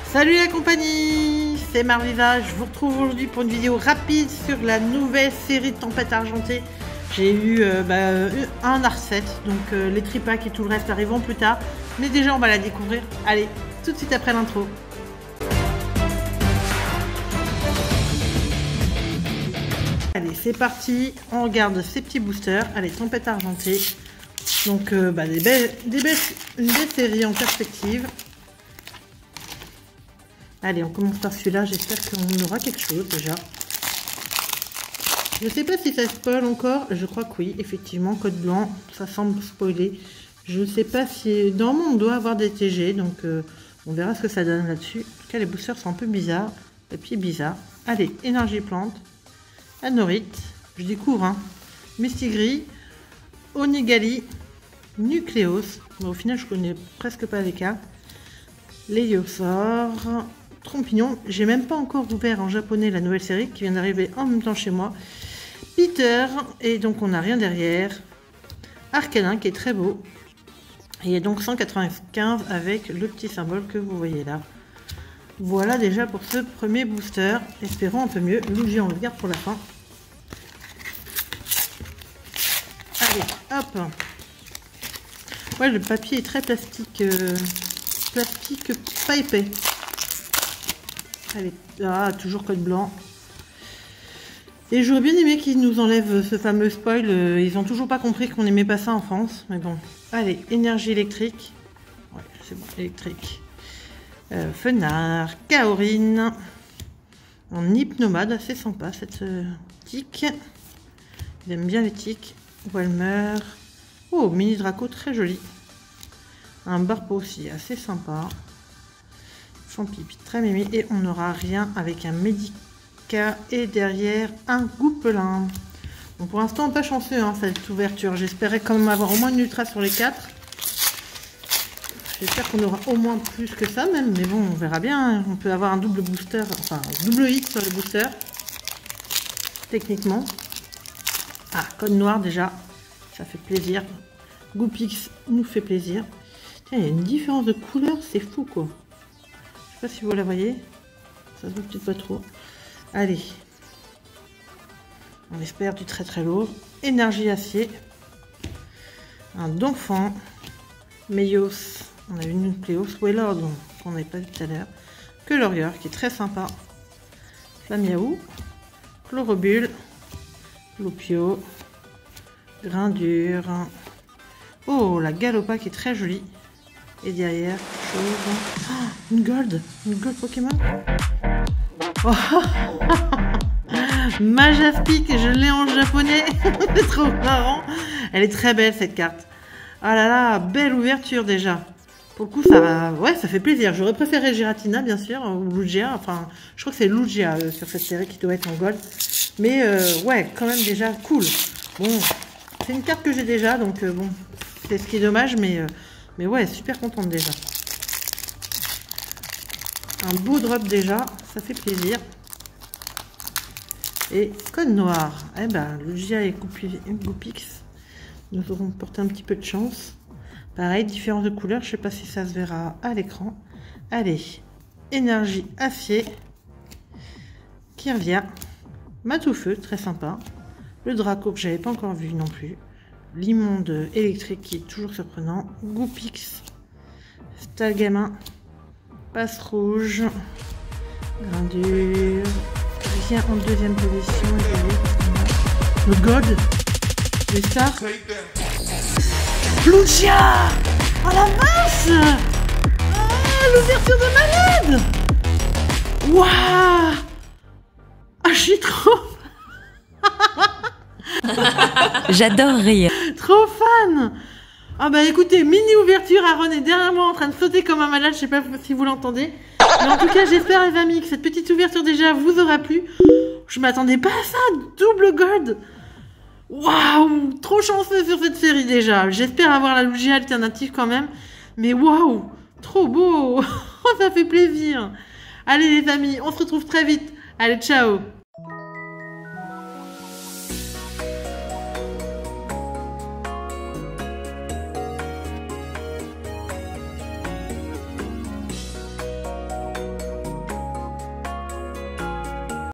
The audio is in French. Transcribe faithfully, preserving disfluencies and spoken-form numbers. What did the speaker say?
Salut la compagnie, c'est Marviva, je vous retrouve aujourd'hui pour une vidéo rapide sur la nouvelle série de Tempête Argentée. J'ai eu euh, bah, un art set, donc euh, les tripacks et tout le reste arriveront plus tard. Mais déjà on va la découvrir, allez, tout de suite après l'intro. Allez, c'est parti, on regarde ces petits boosters. Allez, Tempête Argentée, donc euh, bah, des belles, des belles, une belle série en perspective. Allez, on commence par celui-là. J'espère qu'on aura quelque chose déjà. Je ne sais pas si ça spoil encore. Je crois que oui, effectivement. Code blanc, ça semble spoiler. Je ne sais pas si... Normalement, on doit avoir des T G. Donc, euh, on verra ce que ça donne là-dessus. En tout cas, les boosters sont un peu bizarres. Les pieds bizarres. Allez, énergie plante. Anorite. Je découvre, hein. Mistigris. Onigali. Nucléos. Bon, au final, je connais presque pas les cas. Léosaur. Trompignon, j'ai même pas encore ouvert en japonais la nouvelle série qui vient d'arriver en même temps chez moi. Peter, et donc on n'a rien derrière. Arcanin qui est très beau. Et il y a donc cent quatre-vingt-quinze avec le petit symbole que vous voyez là. Voilà déjà pour ce premier booster. Espérons un peu mieux. Luigi on le garde pour la fin. Allez, hop. Ouais, le papier est très plastique. Euh, plastique pas épais. Allez, ah, toujours code blanc. Et j'aurais bien aimé qu'ils nous enlèvent ce fameux spoil. Ils ont toujours pas compris qu'on n'aimait pas ça en France. Mais bon. Allez, énergie électrique. Ouais, c'est bon, électrique. Euh, Fenard, Kaorine. En hypnomade, assez sympa cette euh, tic. J'aime bien les tics. Walmer. Oh, mini Draco, très joli. Un Barpo aussi, assez sympa. Champipi, très mimi. Et on n'aura rien avec un Médica et derrière un Goupelin. Bon, pour l'instant, pas chanceux hein, cette ouverture. J'espérais quand même avoir au moins une ultra sur les quatre. J'espère qu'on aura au moins plus que ça même. Mais bon, on verra bien. On peut avoir un double booster, enfin double hit sur les boosters. Techniquement. Ah, code noir déjà. Ça fait plaisir. Goupix nous fait plaisir. Tiens, il y a une différence de couleur, c'est fou quoi. Je sais pas si vous la voyez, ça se voit peut-être pas trop. Allez, on espère du très très lourd. Énergie acier, un Donphan, Meios, on a une Nucléos, Wailord qu'on n'avait pas vu tout à l'heure, Colorier qui est très sympa, Flamiaou, Chlorobule, Lopio, Grindure, oh la Galopa qui est très jolie. Et derrière, chose... oh, une gold, une gold Pokémon. Oh. Majaspic, je l'ai en japonais. C'est trop marrant. Elle est très belle cette carte. Ah là là, belle ouverture déjà. Pour le coup, ça va, ouais, ça fait plaisir. J'aurais préféré Giratina, bien sûr, ou Lugia. Enfin, je crois que c'est Lugia euh, sur cette série qui doit être en gold. Mais euh, ouais, quand même déjà cool. Bon, c'est une carte que j'ai déjà, donc euh, bon, c'est ce qui est dommage, mais. Euh, Mais ouais, super contente déjà. Un beau drop déjà, ça fait plaisir. Et code noir. Eh ben, Lugia et Goupix nous auront porté un petit peu de chance. Pareil, différence de couleur. Je sais pas si ça se verra à l'écran. Allez, énergie acier qui revient. Matoufeu, très sympa. Le Draco que j'avais pas encore vu non plus. L'immonde électrique qui est toujours surprenant. Goupix, Stalgamin, Passe Rouge, Grindure, rien en deuxième position. Le God, les stars. Lugia. Oh la vache. Ah, l'ouverture de malade. Waouh. Ah, je suis trop... J'adore rire. Trop fan. Ah bah écoutez, mini ouverture, Aaron est derrière moi en train de sauter comme un malade, je sais pas si vous l'entendez. Mais en tout cas, j'espère les amis que cette petite ouverture déjà vous aura plu. Je m'attendais pas à ça, double gold. Waouh, trop chanceux sur cette série déjà. J'espère avoir la Lugia alternative quand même. Mais waouh, trop beau. Ça fait plaisir. Allez les amis, on se retrouve très vite. Allez, ciao.